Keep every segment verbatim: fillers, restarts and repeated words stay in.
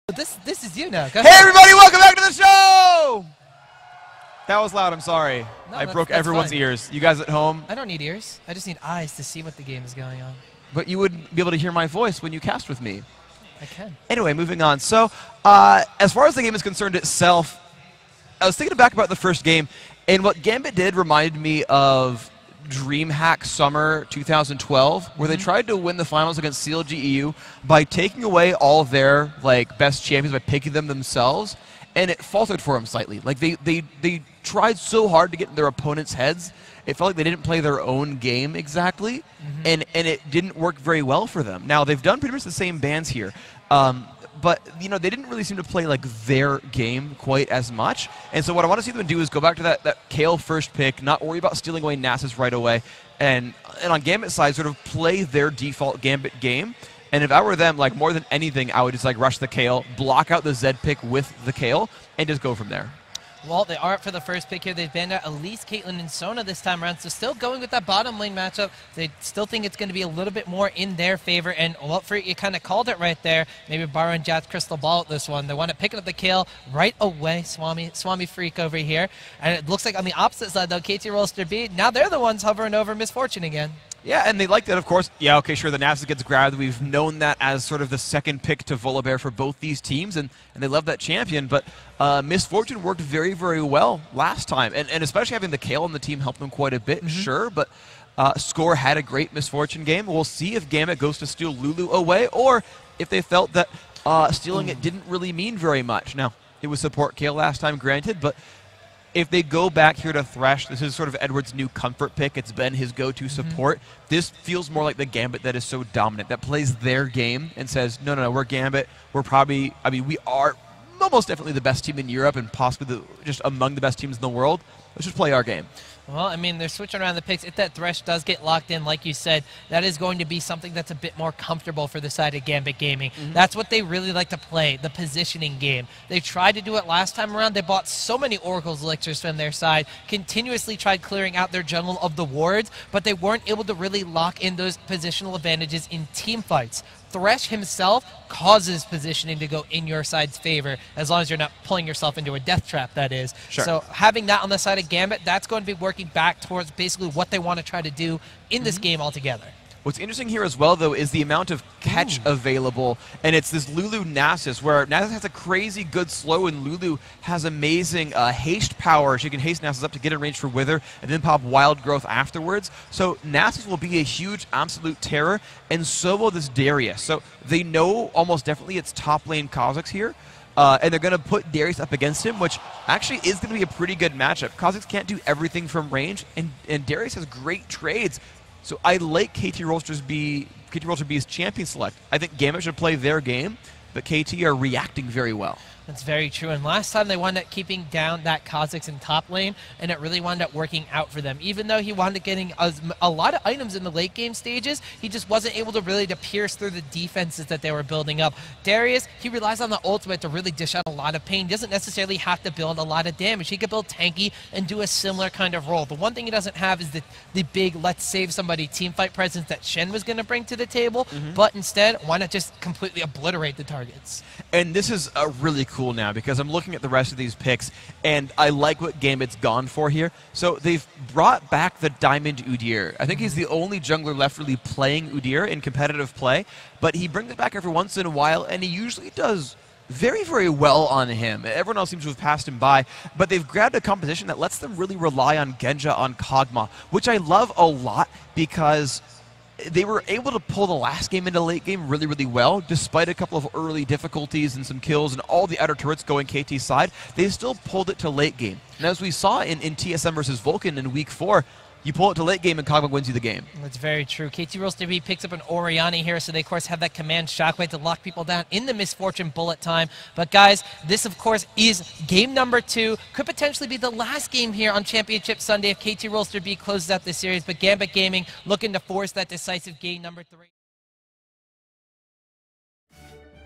This this is you now. Go Hey ahead. everybody, welcome back to the show! That was loud, I'm sorry. No, I that's- broke that's everyone's fine. ears. You guys at home, I don't need ears. I just need eyes to see what the game is going on. but you wouldn't be able to hear my voice when you cast with me. I can. Anyway, moving on. So, uh, as far as the game is concerned itself, I was thinking back about the first game, and what Gambit did reminded me of DreamHack Summer two thousand twelve, where they tried to win the finals against C L G E U by taking away all of their like best champions by picking them themselves, and it faltered for them slightly. Like they they they tried so hard to get in their opponents' heads, it felt like they didn't play their own game exactly, Mm-hmm. and and it didn't work very well for them. Now they've done pretty much the same bans here. Um, But, you know, they didn't really seem to play, like, their game quite as much. And so what I want to see them do is go back to that, that Kayle first pick, not worry about stealing away Nasus right away, and, and on Gambit's side, sort of play their default Gambit game. And if I were them, like, more than anything, I would just, like, rush the Kayle, block out the Zed pick with the Kayle, and just go from there. Well, they are up for the first pick here. They've banned out Elise, Caitlyn, and Sona this time around. So still going with that bottom lane matchup. They still think it's going to be a little bit more in their favor. And well, for you kind of called it right there. Maybe borrowing Jad's crystal ball at this one. They want to pick up the Kayle right away. Swami, Swami Freak over here. And it looks like on the opposite side, though, K T Rolster B, now they're the ones hovering over Miss Fortune again. Yeah, and they like that, of course. Yeah, okay, sure, the Nasus gets grabbed. We've known that as sort of the second pick to Volibear for both these teams, and, and they love that champion. But uh, Miss Fortune worked very, very well last time, and, and especially having the Kayle on the team helped them quite a bit, Mm-hmm. sure. But uh, Score had a great Miss Fortune game. We'll see if Gambit goes to steal Lulu away, or if they felt that uh, stealing it didn't really mean very much. Now, it was support Kayle last time, granted, but if they go back here to Thresh, this is sort of Edward's new comfort pick. It's been his go-to support. Mm-hmm. This feels more like the Gambit that is so dominant, that plays their game and says, no, no, no, we're Gambit. We're probably, I mean, we are almost definitely the best team in Europe and possibly the, just among the best teams in the world. Let's just play our game. Well, I mean, they're switching around the picks. If that Thresh does get locked in, like you said, that is going to be something that's a bit more comfortable for the side of Gambit Gaming. Mm-hmm. That's what they really like to play, the positioning game. They tried to do it last time around. They bought so many Oracle's Elixirs from their side, continuously tried clearing out their jungle of the wards, but they weren't able to really lock in those positional advantages in team fights. Thresh himself causes positioning to go in your side's favor, as long as you're not pulling yourself into a death trap, that is. Sure. So having that on the side of Gambit, that's going to be working back towards basically what they want to try to do in this mm-hmm. game altogether. What's interesting here as well, though, is the amount of catch Ooh. available, and it's this Lulu Nasus, where Nasus has a crazy good slow, and Lulu has amazing uh, haste power. She can haste Nasus up to get in range for Wither, and then pop Wild Growth afterwards. So Nasus will be a huge absolute terror, and so will this Darius. So they know almost definitely it's top lane Kha'Zix here, uh, and they're going to put Darius up against him, which actually is going to be a pretty good matchup. Kha'Zix can't do everything from range, and, and Darius has great trades. So I like K T Rolster's B, K T Rolster B's champion select. I think Gambit should play their game, but K T are reacting very well. That's very true. And last time they wound up keeping down that Kha'Zix in top lane, and it really wound up working out for them. Even though he wound up getting a, a lot of items in the late game stages, he just wasn't able to really to pierce through the defenses that they were building up. Darius, he relies on the ultimate to really dish out a lot of pain. He doesn't necessarily have to build a lot of damage. He could build tanky and do a similar kind of role. The one thing he doesn't have is the, the big let's save somebody teamfight presence that Shen was going to bring to the table, mm-hmm. but instead, why not just completely obliterate the targets? And this is a really cool now, because I'm looking at the rest of these picks, and I like what Gambit's gone for here. So they've brought back the Diamond Udyr. I think he's the only jungler left really playing Udyr in competitive play, but he brings it back every once in a while, and he usually does very, very well on him. Everyone else seems to have passed him by, but they've grabbed a composition that lets them really rely on Genja on Kog'Maw, which I love a lot, because they were able to pull the last game into late game really, really well, despite a couple of early difficulties and some kills and all the outer turrets going K T's side. They still pulled it to late game. And as we saw in, in T S M versus Vulcan in week four, you pull it to late game and Kog'Maw wins you the game. That's very true. K T Rolster B picks up an Orianna here, so they of course have that command shockwave to lock people down in the Miss Fortune bullet time. But guys, this of course is game number two. Could potentially be the last game here on Championship Sunday if K T Rolster B closes out this series, but Gambit Gaming looking to force that decisive game number three.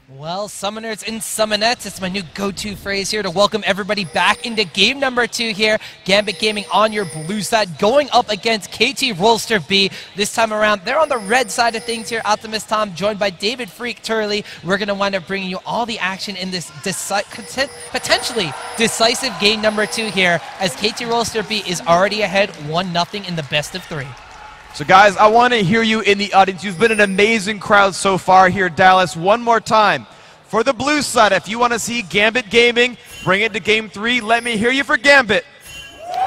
Well, Summoners and Summonettes, it's my new go-to phrase here to welcome everybody back into game number two here. Gambit Gaming on your blue side, going up against K T Rolster B. This time around, they're on the red side of things here. Optimus Tom, joined by David Freak Turley. We're going to wind up bringing you all the action in this deci potentially decisive game number two here, as K T Rolster B is already ahead one nothing in the best of three. So guys, I want to hear you in the audience. You've been an amazing crowd so far here, Dallas. One more time. For the blue side, if you want to see Gambit Gaming, bring it to game three. Let me hear you for Gambit. All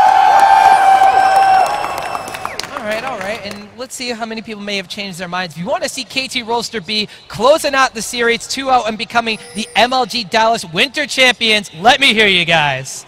right, all right, and let's see how many people may have changed their minds. If you want to see K T Rolster B closing out the series two oh and becoming the M L G Dallas Winter Champions, let me hear you guys.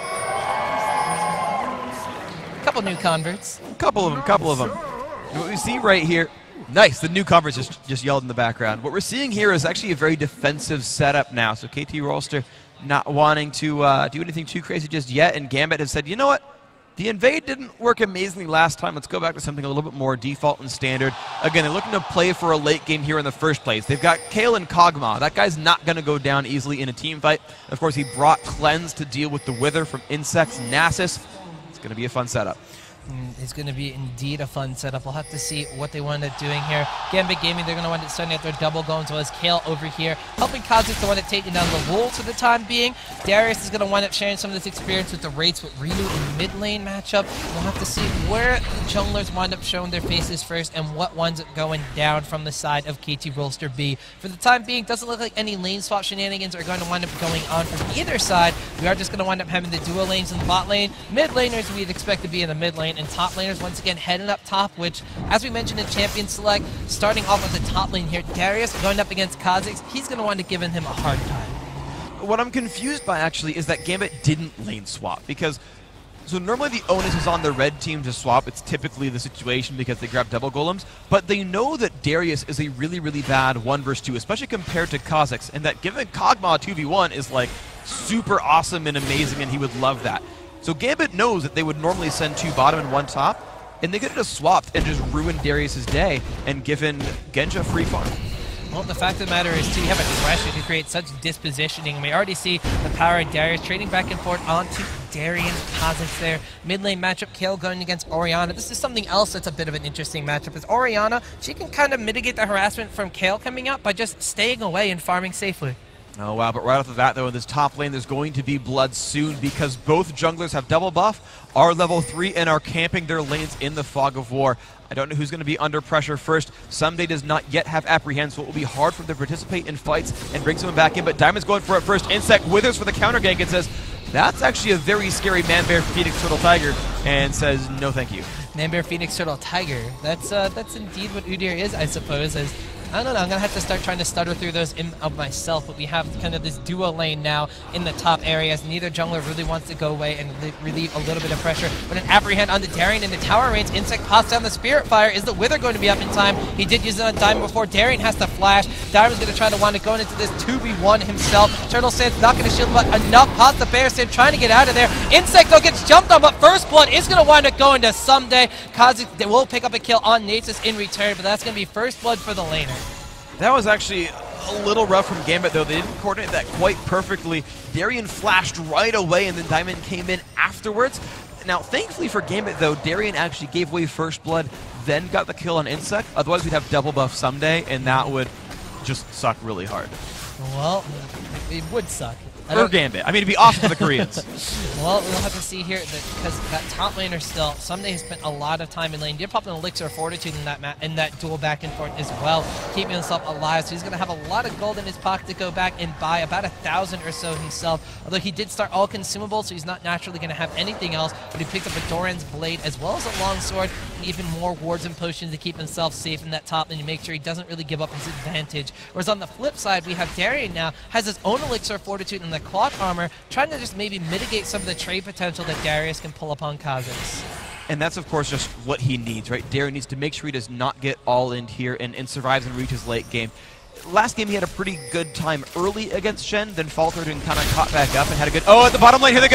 Couple new converts. Couple of them, couple of them. And what we see right here, nice, the newcomers just, just yelled in the background. What we're seeing here is actually a very defensive setup now. So K T Rolster not wanting to uh, do anything too crazy just yet, and Gambit has said, you know what? The invade didn't work amazingly last time. Let's go back to something a little bit more default and standard. Again, they're looking to play for a late game here in the first place. They've got Kale and Kog'Maw. That guy's not going to go down easily in a team fight. Of course, he brought Cleanse to deal with the Wither from Insects, Nasus. It's going to be a fun setup. It's going to be indeed a fun setup. We'll have to see what they wind up doing here. Gambit Gaming, they're going to wind up starting out their double going, as well as Kale over here, helping Kha'Zix to wind up taking down the Wolves for the time being. Darius is going to wind up sharing some of this experience with the Wraiths with Ryu in mid lane matchup. We'll have to see where the junglers wind up showing their faces first and what winds up going down from the side of K T Rolster B. For the time being, doesn't look like any lane swap shenanigans are going to wind up going on from either side. We are just going to wind up having the duo lanes in the bot lane. Mid laners we'd expect to be in the mid lane, and top laners once again heading up top, which, as we mentioned in Champion Select, starting off with the top lane here, Darius going up against Kha'Zix, he's going to wind up giving him a hard time. What I'm confused by, actually, is that Gambit didn't lane swap, because so normally the onus is on the red team to swap. It's typically the situation because they grab double golems, but they know that Darius is a really, really bad one versus two, especially compared to Kha'Zix, and that giving Kog'Maw two v one is like super awesome and amazing, and he would love that. So Gambit knows that they would normally send two bottom and one top, and they could have just swapped and just ruined Darius's day and given Genja free farm. Well, the fact of the matter is, too, you have a Thresh to create such dispositioning. We already see the power of Darius trading back and forth onto Darien, Kha'Zix there. Mid lane matchup, Kale going against Orianna. This is something else that's a bit of an interesting matchup. Is Orianna, she can kind of mitigate the harassment from Kale coming up by just staying away and farming safely. Oh, wow, but right off the bat, though, in this top lane, there's going to be blood soon because both junglers have double buff, are level three, and are camping their lanes in the Fog of War. I don't know who's going to be under pressure first. Ssumday does not yet have Apprehend, so it will be hard for them to participate in fights and bring someone back in, but Diamond's going for it first. Insect withers for the counter gank and says, that's actually a very scary Man-Bear, Phoenix, Turtle, Tiger, and says, no thank you. Man-Bear, Phoenix, Turtle, Tiger. That's, uh, that's indeed what Udyr is, I suppose, as I don't know, I'm going to have to start trying to stutter through those in, of myself, but we have kind of this duo lane now in the top areas. Neither jungler really wants to go away and relieve a little bit of pressure, but an Apprehend on the Darien in the tower range. Insect pops down the Spirit Fire. Is the Wither going to be up in time? He did use it on Diamond before. Darien has to flash. Diamond's going to try to wind up going into this two v one himself. Turtle Sand's not going to shield, but enough. Pots the Bear Sand trying to get out of there. Insect, though, gets jumped on, but First Blood is going to wind up going to Ssumday. Kha'Zix will pick up a kill on Nasus in return, but that's going to be First Blood for the laner. That was actually a little rough from Gambit, though. They didn't coordinate that quite perfectly. Darien flashed right away, and then Diamond came in afterwards. Now, thankfully for Gambit, though, Darien actually gave away First Blood, then got the kill on Insect. Otherwise, we'd have double buff Ssumday, and that would just suck really hard. Well, it would suck. For Gambit. I mean, it'd be awesome for the Koreans. Well, we'll have to see here, because that, that top laner still, Ssumday has spent a lot of time in lane. Did pop an Elixir of Fortitude in that, in that duel back and forth as well, keeping himself alive. So he's going to have a lot of gold in his pocket to go back and buy, about a thousand or so himself. Although he did start all consumable, so he's not naturally going to have anything else. But he picked up a Doran's Blade as well as a longsword, and even more wards and potions to keep himself safe in that top lane to make sure he doesn't really give up his advantage. Whereas on the flip side, we have Darien now, has his own Elixir of Fortitude and the clock armor, trying to just maybe mitigate some of the trade potential that Darius can pull upon Kha'Zix. And that's, of course, just what he needs, right? Darien needs to make sure he does not get all in here and, and survives and reaches late game. Last game, he had a pretty good time early against Shen, then faltered and kind of caught back up and had a good... Oh, at the bottom lane, here they go!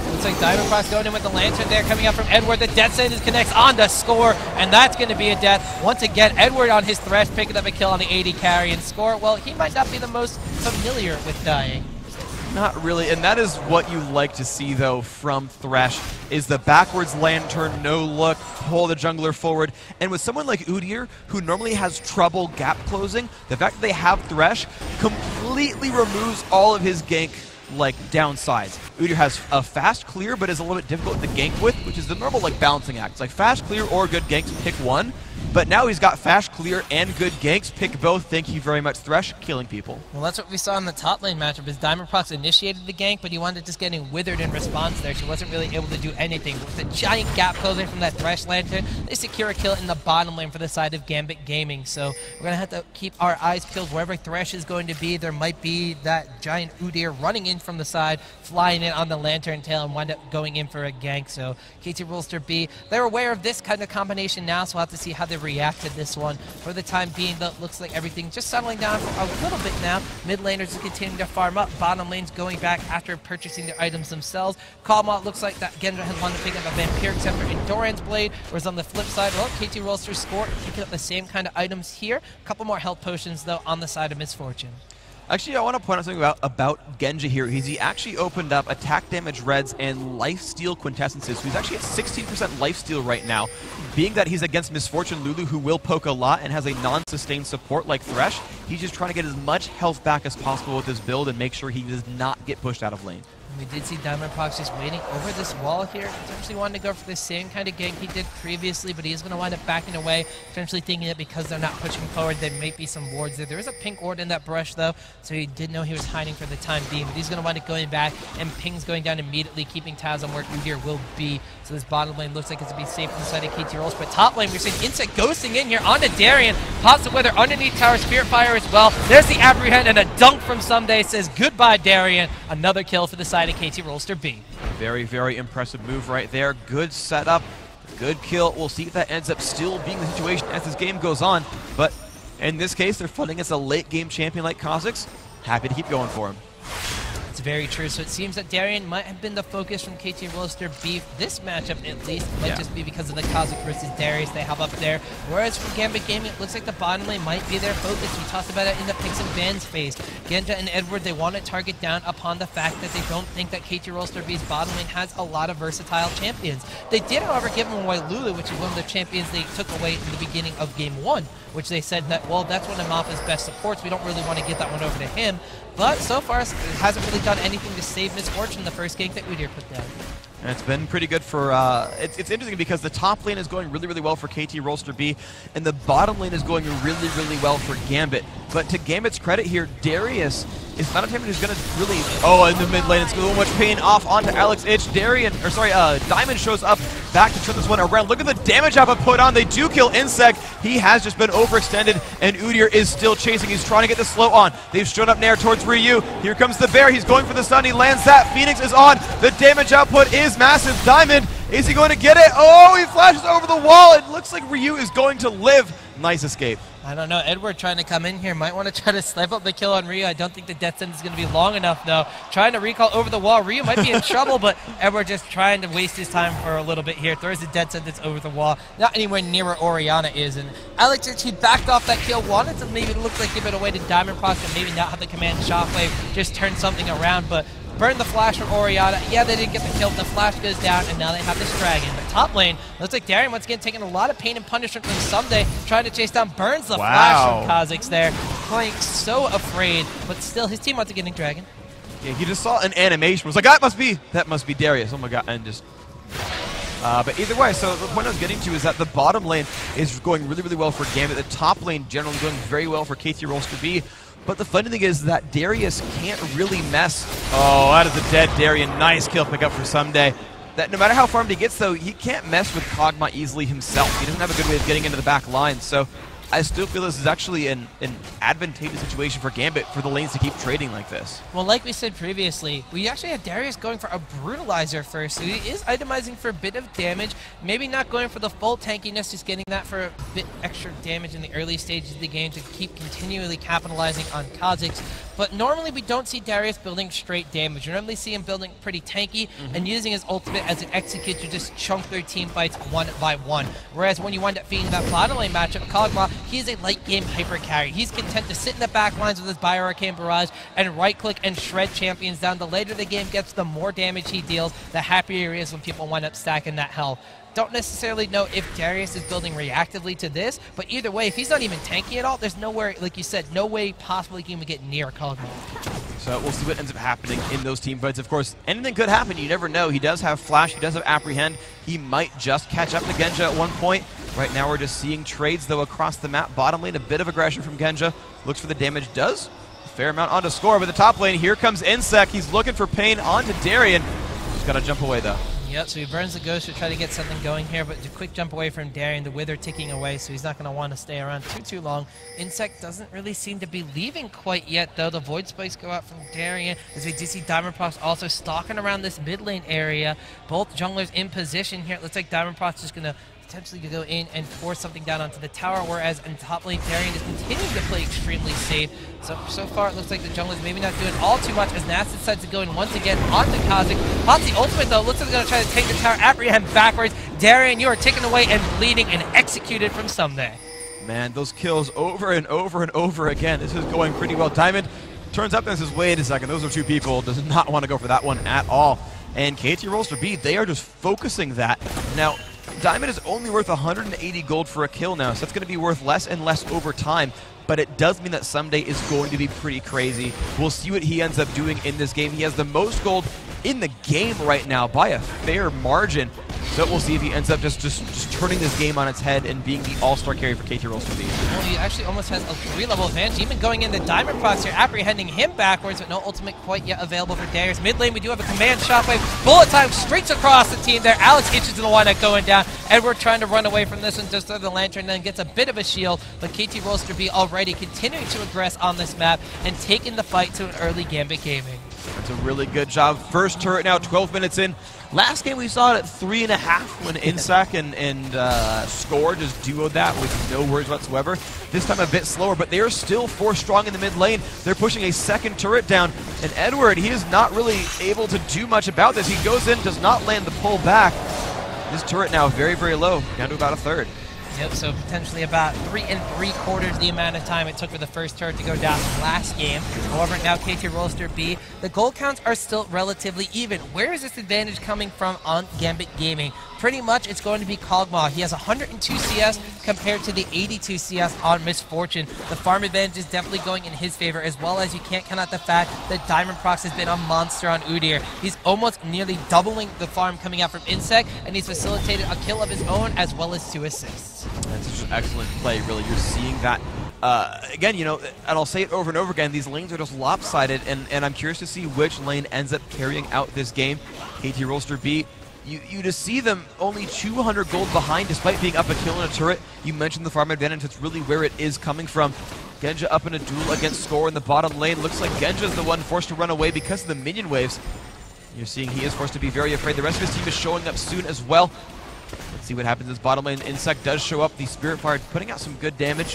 Looks like Diamondprox going in with the Lantern there, coming up from Edward. The Death Sentence connects on the score, and that's going to be a death. Once again, Edward on his Thresh, picking up a kill on the A D carry and score. Well, he might not be the most familiar with dying. Not really, and that is what you like to see, though, from Thresh, is the backwards Lantern, no look, pull the jungler forward. And with someone like Udyr, who normally has trouble gap closing, the fact that they have Thresh completely removes all of his gank like downsides. Udyr has a fast clear, but is a little bit difficult to gank with, which is the normal like balancing act. It's like fast clear or good ganks, pick one. But now he's got fast clear and good ganks. Pick both. Thank you very much, Thresh, killing people. Well, that's what we saw in the top lane matchup. Is Diamondprox initiated the gank, but he wanted just getting withered in response there. She wasn't really able to do anything. With the giant gap closing from that Thresh Lantern, they secure a kill in the bottom lane for the side of Gambit Gaming. So we're going to have to keep our eyes peeled wherever Thresh is going to be. There might be that giant Udyr running in from the side, flying in on the Lantern tail, and wind up going in for a gank. So K T Rolster B, they're aware of this kind of combination now, so we'll have to see how they react to this one. For the time being, though, it looks like everything's just settling down for a little bit now. Mid laners are continuing to farm up. Bottom lane's going back after purchasing their items themselves. Kalma looks like that Genja has wanted to pick up a Vampiric Scepter in Doran's Blade, whereas on the flip side, well, K T Rolster's score picking up the same kind of items here. A couple more health potions, though, on the side of Misfortune. Actually, I want to point out something about, about Genja here. He's, he actually opened up attack damage reds and lifesteal quintessences. So he's actually at sixteen percent lifesteal right now. Being that he's against Misfortune Lulu, who will poke a lot and has a non-sustained support like Thresh, he's just trying to get as much health back as possible with his build and make sure he does not get pushed out of lane. We did see Diamondprox just waiting over this wall here, potentially wanting to go for the same kind of gank he did previously, but he is going to wind up backing away, potentially thinking that because they're not pushing forward, there may be some wards there. There is a pink ward in that brush, though, so he did know he was hiding for the time being, but he's going to wind up going back, and ping's going down immediately, keeping tabs on where Udyr will be. So this bottom lane looks like it's going to be safe inside of K T Rolls, but top lane, we're seeing Insect ghosting in here onto Darien, pops the weather underneath Tower, Spirit Fire as well. There's the apprehend, and a dunk from Someday says goodbye, Darien. Another kill for the side of K T Rolster B. Very, very impressive move right there. Good setup, good kill. We'll see if that ends up still being the situation as this game goes on. But in this case, they're fighting against a late game champion like Kha'Zix. Happy to keep going for him. It's very true. So it seems that Darien might have been the focus from K T Rolster B. This matchup, at least, might yeah. just be because of the Kha'Zix versus Darius they have up there. Whereas for Gambit Gaming, it looks like the bottom lane might be their focus. We talked about it in the picks and bans phase. Genja and Edward, they want to target down upon the fact that they don't think that K T Rolster B's bottom lane has a lot of versatile champions. They did, however, give him away Lulu, which is one of the champions they took away in the beginning of game one, which they said that, well, that's one of Malphite's best supports. We don't really want to get that one over to him. But so far, it hasn't really done anything to save Misfortune the first gank that Udyr put down. And it's been pretty good for, uh, it's, it's interesting because the top lane is going really, really well for K T Rolster B, and the bottom lane is going really, really well for Gambit. But to Gambit's credit here, Darius is not a champion who's going to really, oh, in the mid lane, it's so much pain off onto Alex Ich. Darien, or sorry, uh, Diamond shows up back to turn this one around. Look at the damage Abba put on. They do kill Insect. He has just been overextended, and Udyr is still chasing. He's trying to get the slow on. They've shown up Nair towards Ryu. Here comes the bear. He's going for the stun. He lands that. Phoenix is on. The damage output is massive. Diamond, is he going to get it? Oh, he flashes over the wall. It looks like Ryu is going to live. Nice escape. I don't know. Edward trying to come in here. Might want to try to snipe up the kill on Ryu. I don't think the death sentence is going to be long enough, though. Trying to recall over the wall. Ryu might be in trouble, but Edward just trying to waste his time for a little bit here. Throws the death sentence over the wall. Not anywhere near where Orianna is. And Alex, he backed off that kill. Wanted to maybe look like give it away to Diamondprox and maybe not have the command shockwave. Just turn something around, but burn the flash from Orianna. Yeah, they didn't get the kill, but the flash goes down, and now they have this dragon. But top lane, looks like Darien once again taking a lot of pain and punishment from Someday, trying to chase down, burns the wow. flash from Kha'Zix there. Playing so afraid, but still his team wants to get in dragon. Yeah, he just saw an animation. Was like, that must be, that must be Darius. Oh my god, and just. Uh, but either way, so the point I was getting to is that the bottom lane is going really, really well for Gambit. The top lane generally going very well for K T Rolster B. But the funny thing is that Darius can't really mess. Oh, that is a dead Darien. Nice kill pick up for Someday. That no matter how farmed he gets, though, he can't mess with Kog'Maw easily himself. He doesn't have a good way of getting into the back line. So I still feel this is actually an, an advantageous situation for Gambit for the lanes to keep trading like this. Well, like we said previously, we actually have Darius going for a Brutalizer first, so he is itemizing for a bit of damage, maybe not going for the full tankiness, just getting that for a bit extra damage in the early stages of the game to keep continually capitalizing on Kha'Zix. But normally we don't see Darius building straight damage. We normally see him building pretty tanky mm-hmm. and using his ultimate as an execute to just chunk their team fights one by one. Whereas when you wind up feeding that bottom lane matchup, Kog'Maw, he is a late game hyper carry. He's content to sit in the back lines with his Bio-Arcane Barrage and right click and shred champions down. The later the game gets, the more damage he deals, the happier he is when people wind up stacking that health. Don't necessarily know if Darius is building reactively to this, but either way, if he's not even tanky at all, there's nowhere, like you said, no way possibly he can get near Kog'Maw. So we'll see what ends up happening in those team fights. Of course, anything could happen. You never know. He does have Flash. He does have Apprehend. He might just catch up to Genja at one point. Right now, we're just seeing trades, though, across the map. Bottom lane, a bit of aggression from Genja. Looks for the damage. Does a fair amount onto score, but the top lane, here comes Insec. He's looking for pain onto Darien. He's got to jump away, though. Yep, so he burns the Ghost to try to get something going here, but a quick jump away from Darien, the Wither ticking away, so he's not going to want to stay around too, too long. Insect doesn't really seem to be leaving quite yet, though. The Void Spikes go out from Darien, as we do see Diamondprox also stalking around this mid lane area. Both junglers in position here. It looks like Diamondprox is going to potentially go in and force something down onto the tower, whereas in top lane, Darien is continuing to play extremely safe. So, so far, it looks like the junglers maybe not doing all too much as Nast decides to go in once again onto Kha'Zix. Potsy ultimate, though, looks like they're going to try to take the tower. Apprehend backwards. Darien, you are taken away and bleeding and executed from Someday. Man, those kills over and over and over again. This is going pretty well. Diamond turns up and says, wait a second, those are two people. Does not want to go for that one at all. And K T Rolster B, they are just focusing that. Now, Diamond is only worth one hundred eighty gold for a kill now, so that's going to be worth less and less over time. But it does mean that Someday is going to be pretty crazy. We'll see what he ends up doing in this game. He has the most gold in the game right now by a fair margin. So we'll see if he ends up just, just, just turning this game on its head and being the all-star carry for K T Rolster B. Well, he actually almost has a three-level advantage, even going into Diamondprox here, apprehending him backwards, but no ultimate quite yet available for Darius. Mid lane, we do have a command shockwave. Bullet time streaks across the team there. Alex Itch is the one that going down. Edward trying to run away from this one, just through the lantern, then gets a bit of a shield, but K T Rolster B already continuing to aggress on this map and taking the fight to an early Gambit Gaming. That's a really good job. First turret now, twelve minutes in. Last game we saw it at three and a half when Insac and, and uh, Score just duoed that with no words whatsoever. This time a bit slower, but they are still four strong in the mid lane. They're pushing a second turret down, and Edward, he is not really able to do much about this. He goes in, does not land the pull back. This turret now very, very low, down to about a third. Yep, so potentially about three and three quarters the amount of time it took for the first turret to go down last game. However, now K T Rolster B, the gold counts are still relatively even. Where is this advantage coming from on Gambit Gaming? Pretty much it's going to be Kog'Maw. He has one hundred two C S compared to the eighty-two C S on Misfortune. The farm advantage is definitely going in his favor, as well as you can't count out the fact that Diamondprox has been a monster on Udyr. He's almost nearly doubling the farm coming out from Insec, and he's facilitated a kill of his own as well as two assists. That's such an excellent play, really. You're seeing that. Uh, again, you know, and I'll say it over and over again, these lanes are just lopsided, and, and I'm curious to see which lane ends up carrying out this game. K T Rolster B, you, you just see them only two hundred gold behind despite being up a kill in a turret. You mentioned the farm advantage, that's really where it is coming from. Genja up in a duel against Score in the bottom lane. Looks like Genja's the one forced to run away because of the minion waves. You're seeing he is forced to be very afraid. The rest of his team is showing up soon as well. Let's see what happens in this bottom lane. Insect does show up. The Spirit Fire putting out some good damage.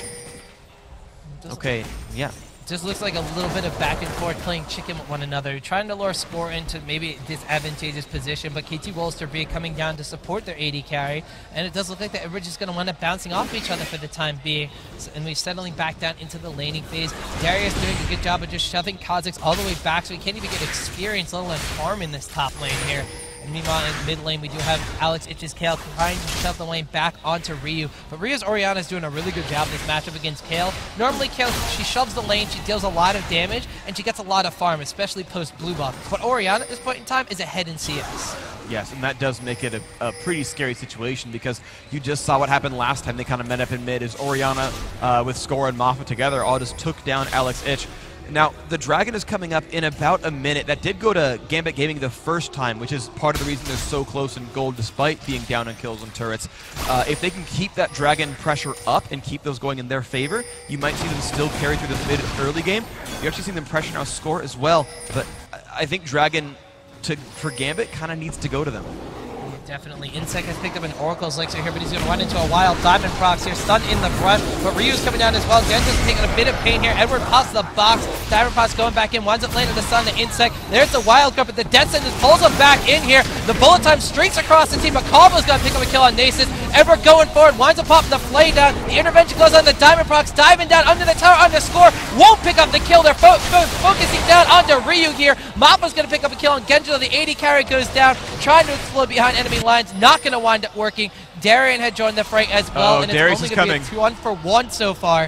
Okay, yeah. Just looks like a little bit of back and forth playing chicken with one another, trying to lure Score into maybe disadvantageous position, but K T Rolster B coming down to support their A D carry, and it does look like that everybody's just going to wind up bouncing off each other for the time being, so, and we're settling back down into the laning phase. Darius doing a good job of just shoving Kha'Zix all the way back, so he can't even get experience, let alone farm in this top lane here. And meanwhile, in mid lane, we do have Alex Itch's Kayle trying to shove the lane back onto Ryu. But Ryu's Orianna is doing a really good job this matchup against Kayle. Normally, Kayle, she shoves the lane, she deals a lot of damage, and she gets a lot of farm, especially post-blue buff. But Orianna at this point in time is ahead in C S. Yes, and that does make it a, a pretty scary situation because you just saw what happened last time they kind of met up in mid, is Orianna uh, with Score and Maffa together all just took down Alex Itch. Now, the Dragon is coming up in about a minute. That did go to Gambit Gaming the first time, which is part of the reason they're so close in gold despite being down on kills and turrets. Uh, if they can keep that Dragon pressure up and keep those going in their favor, you might see them still carry through the mid-early game. You actually see them pressure now score as well, but I think Dragon to for Gambit kind of needs to go to them. Definitely. Insec has picked up an Oracle's Elixir here, but he's going to run into a wild Diamond Prox here, stunned in the brush, but Ryu's coming down as well. Genza's taking a bit of pain here. Edward pops the box. Diamond Prox going back in, winds up landing the stun to Insec. There's the wild card, but the Death Sentence pulls him back in here. The bullet time streaks across the team, but Calvo's going to pick up a kill on Nasus. Edward going forward, winds up popping the flay down. The intervention goes on the Diamond Prox, diving down under the tower, under score. Won't pick up the kill. They're fo fo focusing down onto Ryu here. Mappa's going to pick up a kill on Genjo. The eighty carry goes down, trying to explode behind enemy lines. Not going to wind up working. Darien had joined the fray as well, oh, and Darius it's only going is to be a two one for one so far.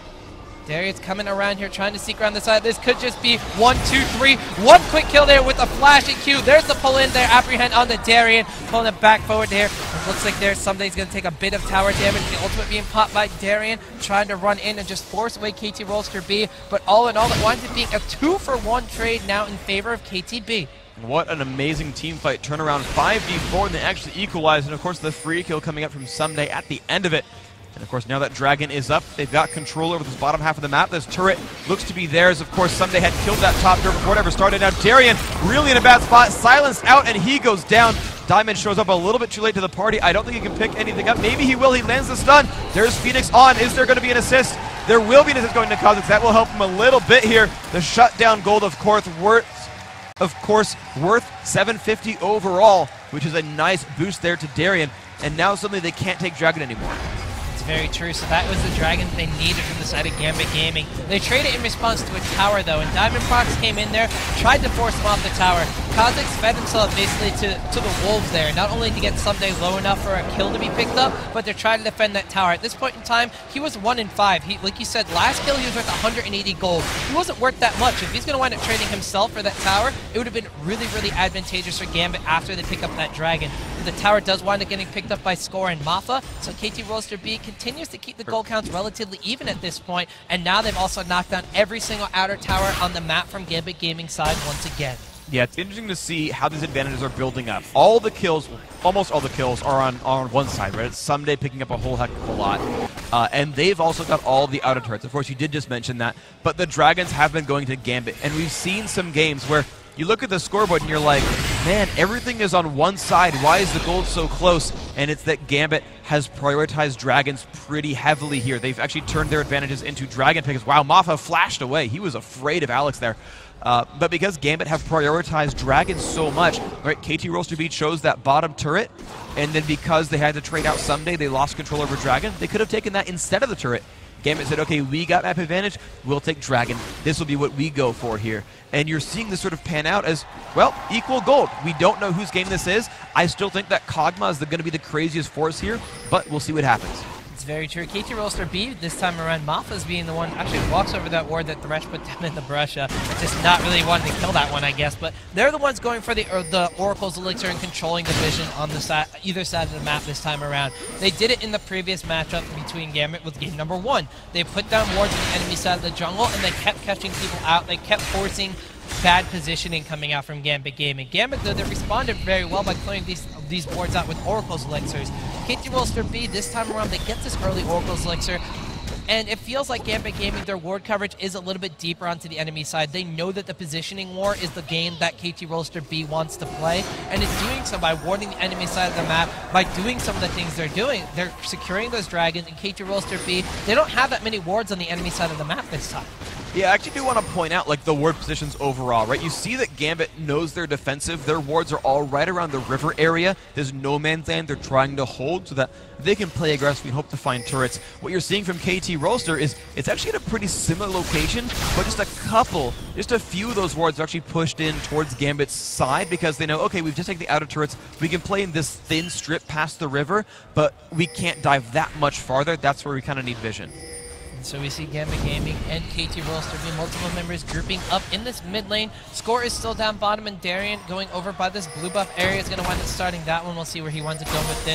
Darius coming around here, trying to sneak around the side. This could just be one, two, three. One quick kill there with a flashing Q. There's the pull in there, apprehend on the Darien, pulling it back forward here. It looks like there's somebody's going to take a bit of tower damage. The ultimate being popped by Darien, trying to run in and just force away K T Rolster B. But all in all, it winds up being a two for one trade now in favor of K T B. What an amazing team fight turnaround. five v four, and they actually equalized. And of course, the free kill coming up from Ssumday at the end of it. And of course, now that Dragon is up, they've got control over this bottom half of the map. This turret looks to be theirs. Of course, Ssumday had killed that top turret before it ever started. Now Darien really in a bad spot, silenced out, and he goes down. Diamond shows up a little bit too late to the party. I don't think he can pick anything up. Maybe he will. He lands the stun. There's Phoenix on. Is there going to be an assist? There will be an assist going to Kha'Zix. That will help him a little bit here. The shutdown gold, of course, worth of course, worth seven fifty overall, which is a nice boost there to Darien. And now suddenly they can't take Dragon anymore. It's very true. So that was the Dragon they needed from the side of Gambit Gaming. They traded in response to a tower, though, and Diamond Prox came in there, tried to force him off the tower. Kha'Zix fed himself basically to, to the wolves there, not only to get Ssumday low enough for a kill to be picked up, but they're trying to defend that tower. At this point in time, he was one in five. He, like you said, last kill he was worth one hundred eighty gold. He wasn't worth that much. If he's going to wind up trading himself for that tower, it would have been really, really advantageous for Gambit after they pick up that Dragon. The tower does wind up getting picked up by Score and Maffa, so K T Rolster B continues to keep the gold counts relatively even at this point, and now they've also knocked down every single outer tower on the map from Gambit Gaming side once again. Yeah, it's interesting to see how these advantages are building up. All the kills, almost all the kills, are on, on one side, right? It's Ssumday picking up a whole heck of a lot. Uh, and they've also got all the outer turrets. Of course, you did just mention that. But the Dragons have been going to Gambit. And we've seen some games where you look at the scoreboard and you're like, man, everything is on one side. Why is the gold so close? And it's that Gambit has prioritized Dragons pretty heavily here. They've actually turned their advantages into Dragon picks. Wow, Maffa flashed away. He was afraid of Alex there. Uh, but because Gambit have prioritized Dragons so much, right? K T Rolster B chose that bottom turret, and then because they had to trade out Ssumday, they lost control over Dragon. They could have taken that instead of the turret. Gambit said, okay, we got map advantage, we'll take Dragon. This will be what we go for here. And you're seeing this sort of pan out as, well, equal gold. We don't know whose game this is. I still think that Kog'Maw is going to be the craziest force here, but we'll see what happens. It's very true. K T Rolster B this time around, Maffa's being the one actually walks over that ward that Thresh put down in the brush. Uh, just not really wanting to kill that one, I guess. But they're the ones going for the or the Oracle's Elixir and controlling the vision on the side, either side of the map this time around. They did it in the previous matchup between Gambit with game number one. They put down wards on the enemy side of the jungle, and they kept catching people out. They kept forcing bad positioning coming out from Gambit Gaming. Gambit, though, they responded very well by clearing these these boards out with Oracle's Elixirs. K T Rolster B, this time around, they get this early Oracle's Elixir, and it feels like Gambit Gaming, their ward coverage is a little bit deeper onto the enemy side. They know that the positioning war is the game that K T Rolster B wants to play, and in doing so, by warding the enemy side of the map, by doing some of the things they're doing, they're securing those dragons, and K T Rolster B, they don't have that many wards on the enemy side of the map this time. Yeah, I actually do want to point out, like, the ward positions overall, right? You see that Gambit knows they're defensive. Their wards are all right around the river area. There's no man's land they're trying to hold so that they can play aggressive and hope to find turrets. What you're seeing from K T Rolster is it's actually at a pretty similar location, but just a couple, just a few of those wards are actually pushed in towards Gambit's side because they know, okay, we've just taken the outer turrets. We can play in this thin strip past the river, but we can't dive that much farther. That's where we kind of need vision. So we see Gambit Gaming and K T Rolster B, multiple members grouping up in this mid lane. Score is still down bottom, and Darien going over by this blue buff area is going to wind up starting that one. We'll see where he winds up going with this.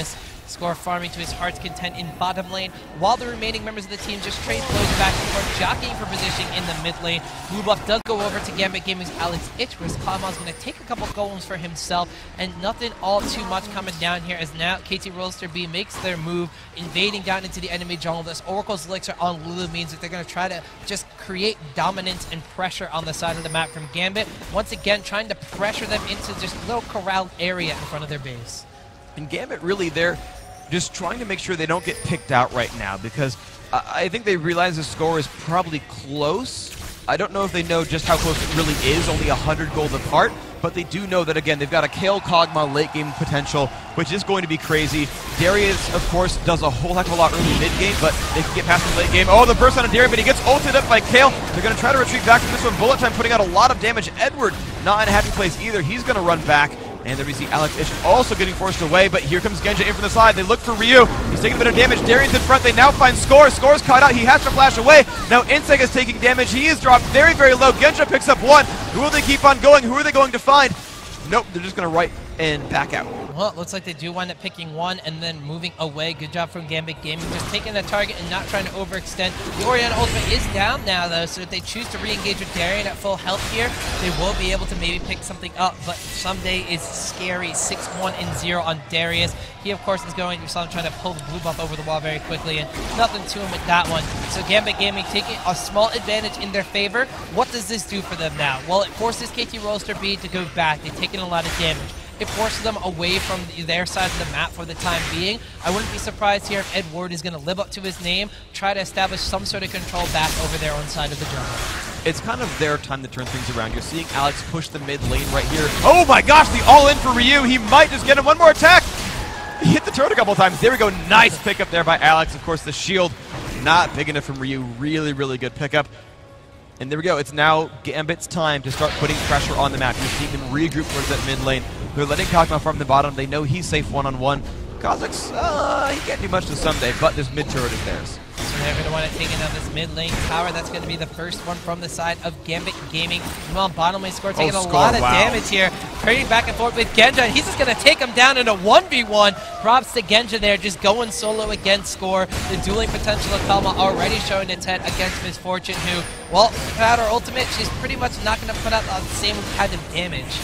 Score farming to his heart's content in bottom lane, while the remaining members of the team just trade blows back and forth, jockeying for positioning in the mid lane. Blue buff does go over to Gambit Gaming's Alex Ich, where Kama's going to take a couple golems for himself, and nothing all too much coming down here as now K T Rolster B makes their move, invading down into the enemy jungle. This Oracle's Elixir on Lulu means that they're going to try to just create dominance and pressure on the side of the map from Gambit, once again trying to pressure them into just a little corralled area in front of their base. And Gambit, really, they're just trying to make sure they don't get picked out right now, because uh, I think they realize the score is probably close. I don't know if they know just how close it really is, only one hundred gold apart, but they do know that, again, they've got a Kayle Kog'Maw late game potential, which is going to be crazy. Darius, of course, does a whole heck of a lot early mid game, but they can get past the late game. Oh, the burst on a Darius, but he gets ulted up by Kayle. They're going to try to retreat back from this one. Bullet Time putting out a lot of damage. Edward not in a happy place either. He's going to run back. And there we see Alex Ich also getting forced away, but here comes Genja in from the side. They look for Ryu. He's taking a bit of damage. Darian's in front. They now find Score. Score's caught out. He has to flash away. Now Insec is taking damage. He is dropped very, very low. Genja picks up one. Who will they keep on going? Who are they going to find? Nope, they're just going to right and back out. Well, it looks like they do wind up picking one and then moving away. Good job from Gambit Gaming, just taking the target and not trying to overextend. The Orianna ultimate is down now, though, so if they choose to re-engage with Darien at full health here, they will be able to maybe pick something up, but Someday is scary. six one and zero on Darius. He, of course, is going, you saw him trying to pull the blue buff over the wall very quickly, and nothing to him with that one. So Gambit Gaming taking a small advantage in their favor. What does this do for them now? Well, it forces K T Rolster B to go back. They've taken a lot of damage. It forces them away from their side of the map for the time being. I wouldn't be surprised here if Ed Ward is going to live up to his name, try to establish some sort of control back over their own side of the jungle. It's kind of their time to turn things around. You're seeing Alex push the mid lane right here. Oh my gosh, the all-in for Ryu. He might just get him one more attack. He hit the turret a couple of times. There we go. Nice pickup there by Alex. Of course, the shield not big enough from Ryu. Really, really good pickup. And there we go. It's now Gambit's time to start putting pressure on the map. You're seeing them regroup towards that mid lane. They're letting Kog'Maw farm the bottom. They know he's safe one-on-one. Kha'Zix, uh, he can't do much to Someday, but this mid turret is theirs. So they're going to want to take out this mid lane tower. That's going to be the first one from the side of Gambit Gaming. Meanwhile, bottom lane Score taking oh, a Score, lot of wow. damage here. Trading back and forth with Genja, and he's just going to take him down in a one v one. Props to Genja there, just going solo against Score. The dueling potential of Kog'Maw already showing its head against Miss Fortune, who, well, without her ultimate, she's pretty much not going to put out the same kind of damage.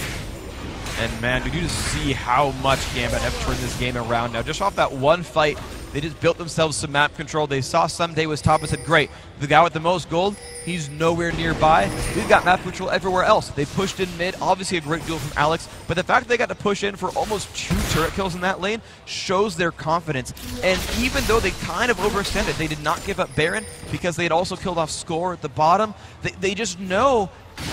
And man, did you just see how much Gambit have turned this game around now? Just off that one fight, they just built themselves some map control. They saw Someday was top and said, great, the guy with the most gold, he's nowhere nearby. We've got map control everywhere else. They pushed in mid, obviously a great duel from Alex, but the fact that they got to push in for almost two turret kills in that lane shows their confidence. And even though they kind of overextended, they did not give up Baron because they had also killed off Score at the bottom. They, they just know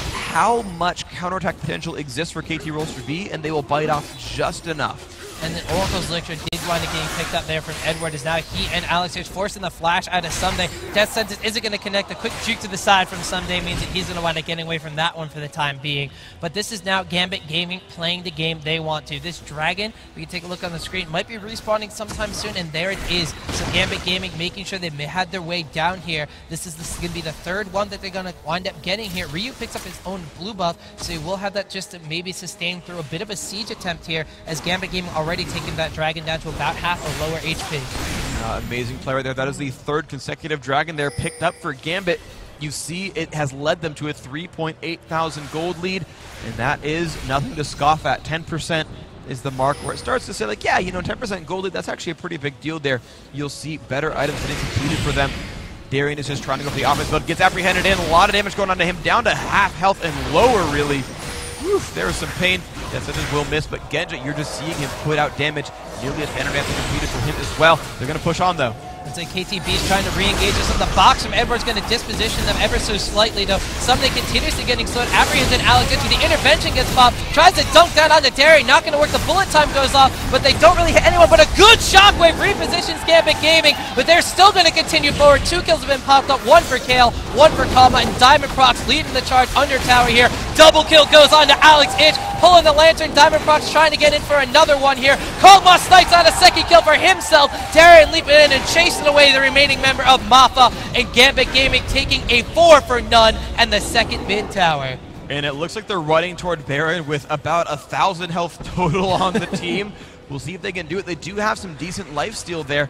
how much counterattack potential exists for K T Rolster B, and they will bite off just enough. And then Oracle's Elixir did wind up getting picked up there from Edward, as now he and Alex are forcing the flash out of Someday. Death Sentence isn't going to connect. A quick juke to the side from Someday means that he's going to wind up getting away from that one for the time being. But this is now Gambit Gaming playing the game they want to. This dragon, we can take a look on the screen, might be respawning sometime soon, and there it is. So Gambit Gaming making sure they had their way down here. This is, this is going to be the third one that they're going to wind up getting here. Ryu picks up his own blue buff, so we'll have that just to maybe sustain through a bit of a siege attempt here, as Gambit Gaming already taking that dragon down to about half or lower H P. Uh, amazing player there. That is the third consecutive dragon there picked up for Gambit. You see it has led them to a three point eight thousand gold lead, and that is nothing to scoff at. ten percent is the mark where it starts to say, like, yeah, you know, ten percent gold lead, that's actually a pretty big deal there. You'll see better items getting completed for them. Darien is just trying to go for the offense, but gets apprehended in. A lot of damage going on to him, down to half health and lower, really. Woof, there was some pain. Yes, this will miss, but Genja, you're just seeing him put out damage. Nearly a standard answer completed for him as well. They're going to push on, though. It's like K T B is trying to re-engage us on the box from Edward's going to disposition them ever so slightly, though. Something continuously getting slowed. Apprehended Alex into the intervention gets popped. Tries to dunk down onto Terry. Not going to work. The bullet time goes off, but they don't really hit anyone. But a good shockwave repositions Gambit Gaming, but they're still going to continue forward. Two kills have been popped up. One for Kayle, one for Kog'Maw, and Diamond Prox leading the charge under tower here. Double kill goes on to Alex Ich, pulling the lantern. Diamond Prox trying to get in for another one here. Kog'Maw snipes out a second kill for himself. Darien leaping in and chasing away the remaining member of Mafa, and Gambit Gaming taking a four for none and the second mid tower. And it looks like they're running toward Baron with about a thousand health total on the team. We'll see if they can do it. They do have some decent lifesteal there.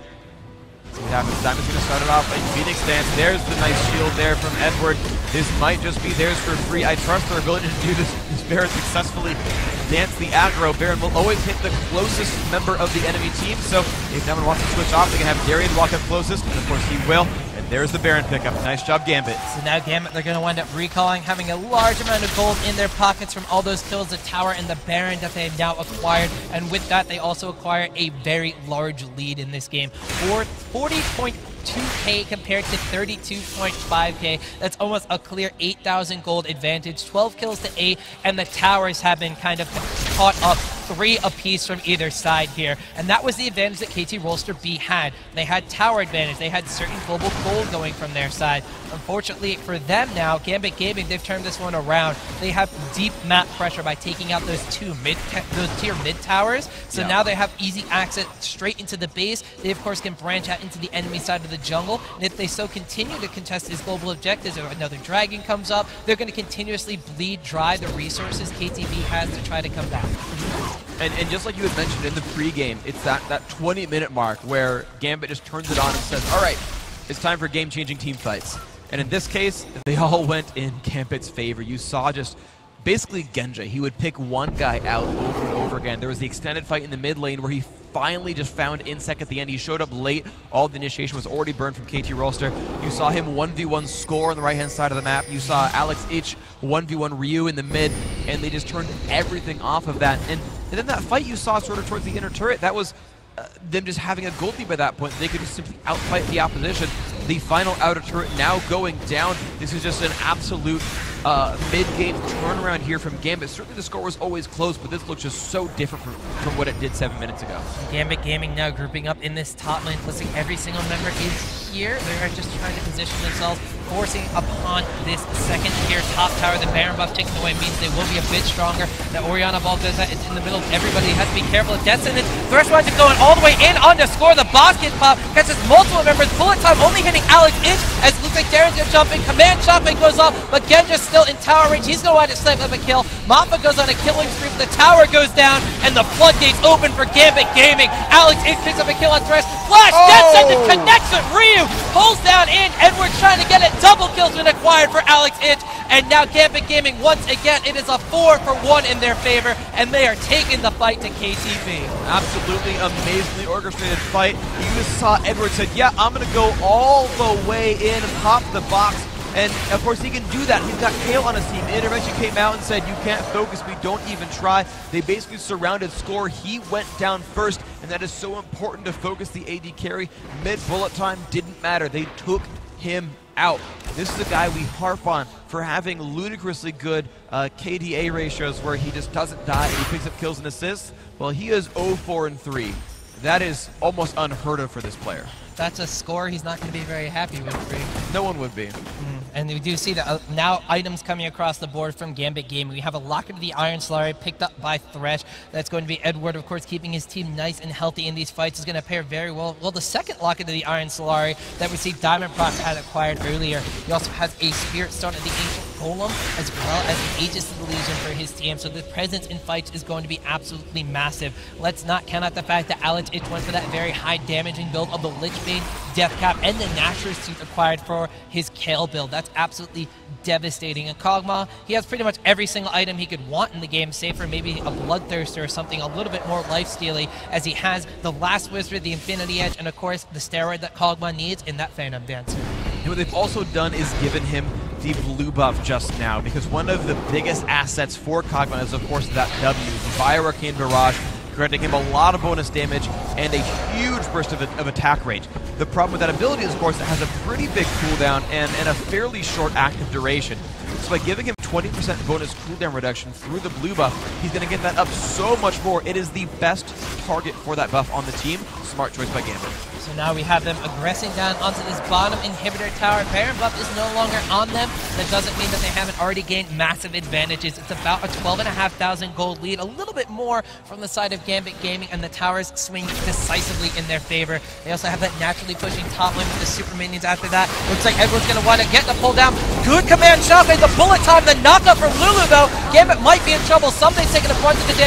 See what happens. Diamond's going to start it off in Phoenix Dance. There's the nice shield there from Edward. This might just be theirs for free. I trust their ability to do this, this Baron successfully. Dance the aggro. Baron will always hit the closest member of the enemy team, so if Diamond wants to switch off, they can have Darian walk up closest, and of course he will. And there's the Baron pickup. Nice job, Gambit. So now Gambit, they're going to wind up recalling, having a large amount of gold in their pockets from all those kills, the tower and the Baron that they have now acquired. And with that, they also acquire a very large lead in this game. For forty point two K compared to thirty-two point five K. That's almost a clear eight thousand gold advantage. twelve kills to eight, and the towers have been kind of caught up three apiece from either side here. And that was the advantage that K T Rolster B had. They had tower advantage. They had certain global gold going from their side. Unfortunately for them now, Gambit Gaming, they've turned this one around. They have deep map pressure by taking out those two mid those tier mid towers. So yeah. now they have easy access straight into the base. They of course can branch out into the enemy side of the jungle. And if they so continue to contest these global objectives, or another dragon comes up, they're going to continuously bleed dry the resources K T B has to try to come back. And, and just like you had mentioned in the pregame, it's that, that twenty minute mark where Gambit just turns it on and says, all right, it's time for game-changing team fights. And in this case, they all went in Gambit's favor. You saw just basically Genja. He would pick one guy out over and over again. There was the extended fight in the mid lane where he finally just found Insec at the end. He showed up late. All the initiation was already burned from K T Rolster. You saw him one v one score on the right-hand side of the map. You saw Alex Ich one v one Ryu in the mid, and they just turned everything off of that. And, and then that fight you saw sort of towards the inner turret, that was uh, them just having a gold lead by that point. They could just simply outfight the opposition. The final outer turret now going down. This is just an absolute uh, mid-game turnaround here from Gambit. Certainly the score was always close, but this looks just so different from, from what it did seven minutes ago. Gambit Gaming now grouping up in this top lane. Looks like every single member is here. They're just trying to position themselves, forcing upon this second tier top tower. The Baron buff taken away means they will be a bit stronger. The Orianna ball does that. It's in the middle of everybody. Has to be careful. Descendant, Thresh winds up going all the way in on to score. The boss gets popped. Catches multiple members. Bullet time only hitting Alex Ich, as it looks like Darren's gonna jump in. Command shotgun goes off, but Genja's still in tower range. He's gonna wind up sniping up a kill. Mappa goes on a killing spree. The tower goes down, and the floodgates open for Gambit Gaming. Alex Ich picks up a kill on Thresh. Flash! Oh! Descendant connects with Ryu. Pulls down in. Edward trying to get it. Double kill's been acquired for Alex Ich. And now Gambit Gaming, once again, it is a four for one in their favor, and they are taking the fight to K T B. Absolutely amazingly orchestrated fight. You just saw Edward said, yeah, I'm going to go all the way in, pop the box. And of course he can do that. He's got Kayle on his team. Intervention came out and said, you can't focus me, don't even try. They basically surrounded Score. He went down first, and that is so important to focus the A D carry. Mid bullet time didn't matter. They took him out. This is a guy we harp on for having ludicrously good uh, K D A ratios where he just doesn't die and he picks up kills and assists. Well, he is oh four and three. That is almost unheard of for this player. That's a score he's not going to be very happy with, Free. No one would be. Mm. And we do see that uh, now items coming across the board from Gambit Gaming. We have a Locket of the Iron Solari picked up by Thresh. That's going to be Edward, of course, keeping his team nice and healthy in these fights is going to pair very well. Well, the second Locket of the Iron Solari that we see Diamond Proc had acquired earlier. He also has a Spirit Stone of the Ancient Golem, as well as the Aegis of the Legion for his team. So the presence in fights is going to be absolutely massive. Let's not count out the fact that Alex Ich went for that very high damaging build of the Lichbane, Death Cap, and the Nashor's Tooth acquired for his Kayle build. That's absolutely devastating. And Kog'Maw, he has pretty much every single item he could want in the game, save for maybe a Bloodthirster or something a little bit more life-stealy, as he has the Last Wizard, the Infinity Edge, and of course the steroid that Kog'Maw needs in that Phantom Dancer. And what they've also done is given him the blue buff just now, because one of the biggest assets for Kog'Maw is of course that W, the Bioarcane Barrage, granting him a lot of bonus damage and a huge burst of, of attack range. The problem with that ability is, of course, it has a pretty big cooldown and, and a fairly short active duration. So by giving him twenty percent bonus cooldown reduction through the blue buff, he's going to get that up so much more. It is the best target for that buff on the team. Smart choice by Gambit. So now we have them aggressing down onto this bottom inhibitor tower. Baron buff is no longer on them. That doesn't mean that they haven't already gained massive advantages. It's about a twelve thousand five hundred gold lead, a little bit more from the side of Gambit Gaming, and the towers swing decisively in their favor. They also have that naturally pushing top lane with the super minions after that. Looks like everyone's going to want to get the pull down. Good command shotgun, the bullet time, the knockup from Lulu though. Gambit might be in trouble. Something's taking the brunt of the damage.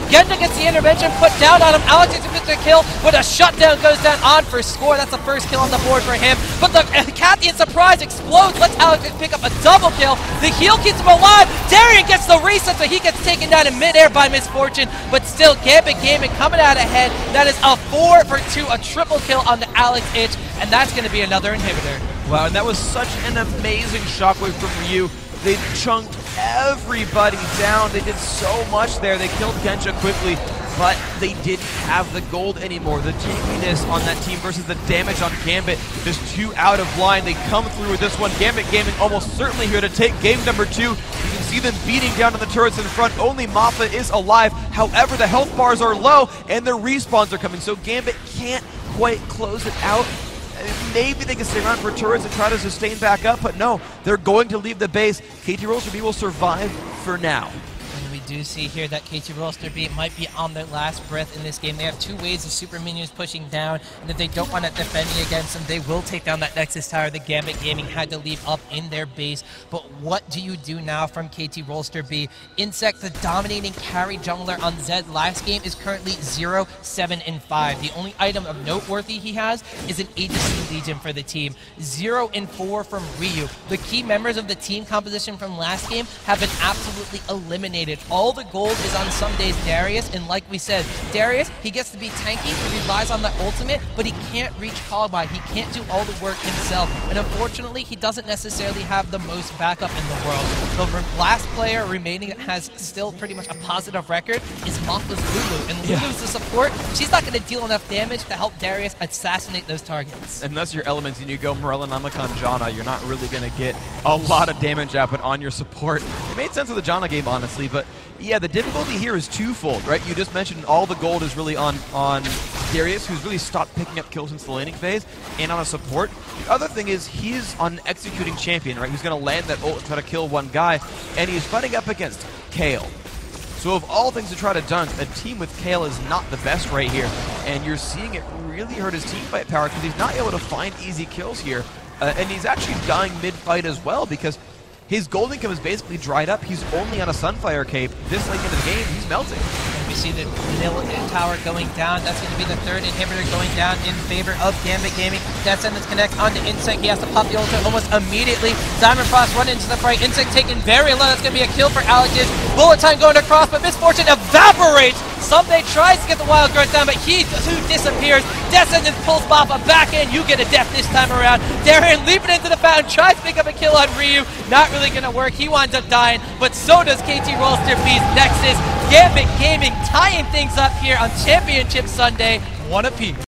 Genda gets the intervention put down on him. Alex gets a kill, but a shutdown goes down on for score. That's the first kill on the board for him. But the uh, Cathian surprise explodes, lets Alex pick up a double kill. The heal keeps him alive. Darian gets the reset, so he gets taken down in midair by Misfortune. But still, Gambit Gaming coming out ahead. That is a four for two, a triple kill on the Alex Ich, and that's going to be another inhibitor. Wow, and that was such an amazing shockwave from Ryu. They chunked everybody down. They did so much there. They killed Kensha quickly, but they didn't have the gold anymore. The tankiness on that team versus the damage on Gambit, just too out of line. They come through with this one. Gambit Gaming almost certainly here to take game number two. You can see them beating down on the turrets in front. Only Mappa is alive. However, the health bars are low and the respawns are coming, so Gambit can't quite close it out. Maybe they can stay around for turrets and try to sustain back up, but no, they're going to leave the base. K T Rolster B will survive for now. And we do see here that K T Rolster B might be on their last breath in this game. They have two waves of super minions pushing down, and if they don't want to defend against them, they will take down that Nexus Tower. The Gambit Gaming had to leave up in their base, but what do you do now from K T Rolster B? Insect, the dominating carry jungler on Zed last game, is currently zero, seven, and five. The only item of noteworthy he has is an Aegis Legion for the team. zero and four from Ryu. The key members of the team composition from last game have been absolutely eliminated. All the gold is on some days Darius, and like we said, Darius, he gets to be tanky, he relies on the ultimate, but he can't reach Callby. He can't do all the work himself, and unfortunately, he doesn't necessarily have the most backup in the world. The last player remaining that has still pretty much a positive record is Mopha's Lulu, and Lulu's yeah. the support. She's not going to deal enough damage to help Darius assassinate those targets. Unless your elements and you go Morella, Namakan, Janna, you're not really going to get a lot of damage happen on your support. It made sense of the Janna game, honestly, but yeah, the difficulty here is twofold, right? You just mentioned all the gold is really on, on Darius, who's really stopped picking up kills since the laning phase, and on a support. The other thing is he's on an executing champion, right? He's going to land that ult and try to kill one guy, and he's fighting up against Kayle. So of all things to try to dunk, a team with Kayle is not the best right here, and you're seeing it really hurt his team fight power because he's not able to find easy kills here, uh, and he's actually dying mid-fight as well because his gold income is basically dried up. He's only on a Sunfire cape. This late into the game, he's melting. And we see the Vanilla Tower going down. That's going to be the third inhibitor going down in favor of Gambit Gaming. Death Sentence connects onto Insect. He has to pop the ultimate almost immediately. Diamond Frost run into the fight. Insect taken very low. That's going to be a kill for Alex Ich. Bullet time going across, but Misfortune evaporates. Someday tries to get the Wild Growth down, but he too disappears. Death Sentence pulls Mappa back in. You get a death this time around. Darian leaping into the fountain, tries to pick up a kill on Ryu. Not really going to work. He winds up dying, but so does K T Rolster B's Nexus. Gambit Gaming tying things up here on Championship Sunday. One apiece.